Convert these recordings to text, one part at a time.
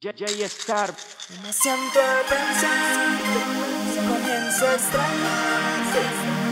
J-Star. Me siento a pensar, comienzo a extrañarte.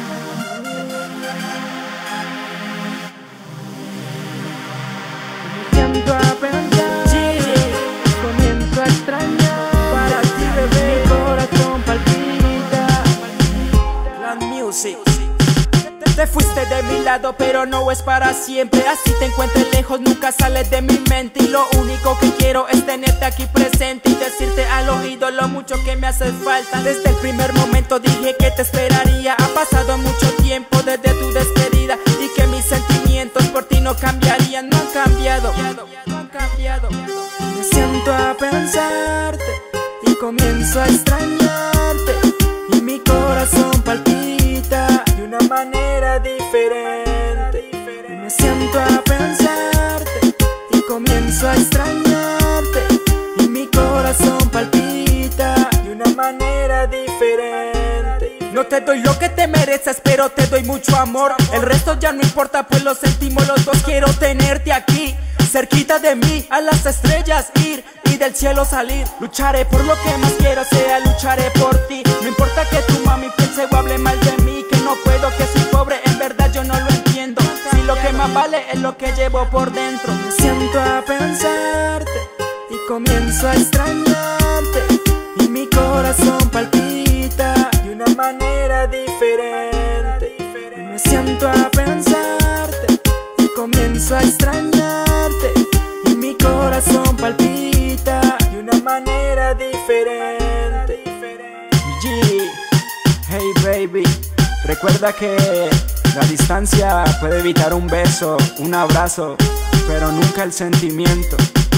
Me siento a pensar, comienzo a extrañar. Para ti, bebé, mi corazón palpita. Land Music. Te fuiste de mi lado, pero no es para siempre. Así te encuentres lejos, nunca sales de mi mente. Y lo único que quiero es tenerte aquí presente y decirte al oído lo mucho que me haces falta. Desde el primer momento dije que te esperaría. Ha pasado mucho tiempo desde tu despedida y que mis sentimientos por ti no cambiarían. No han cambiado, no han cambiado. Me siento a pensarte y comienzo a extrañarte. Y mi corazón palpita de una manera diferente. Me siento a pensarte y comienzo a extrañarte. Y mi corazón palpita de una manera diferente. No te doy lo que te mereces, pero te doy mucho amor. El resto ya no importa, pues lo sentimos los dos. Quiero tenerte aquí, cerquita de mí, a las estrellas ir y del cielo salir. Lucharé por lo que más quiero, lucharé por ti. No importa que tu mami piense o hable mal de mí, que no puedo, que soy pobre, en verdad yo no lo entiendo. Si lo que más vale es lo que llevo por dentro. Me siento a pensarte y comienzo a extrañarte. Y mi corazón palpita de una manera diferente. Me siento a pensarte y comienzo a extrañarte. Y mi corazón palpita de una manera diferente. G, hey baby, recuerda que la distancia puede evitar un beso, un abrazo, pero nunca el sentimiento.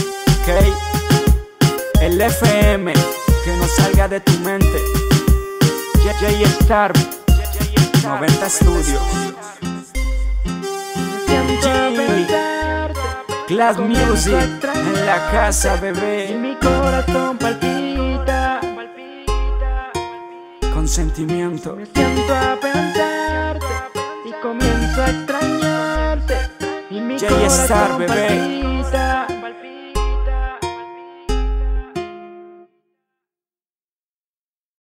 Ok, el FM, que no salga de tu mente. J-Star 90 Studios. Glass Music en la casa, bebé. Y mi corazón palpita con sentimiento. Me siento a pensarte y comienzo a extrañarte. Y mi J-Star, corazón bebé. palpita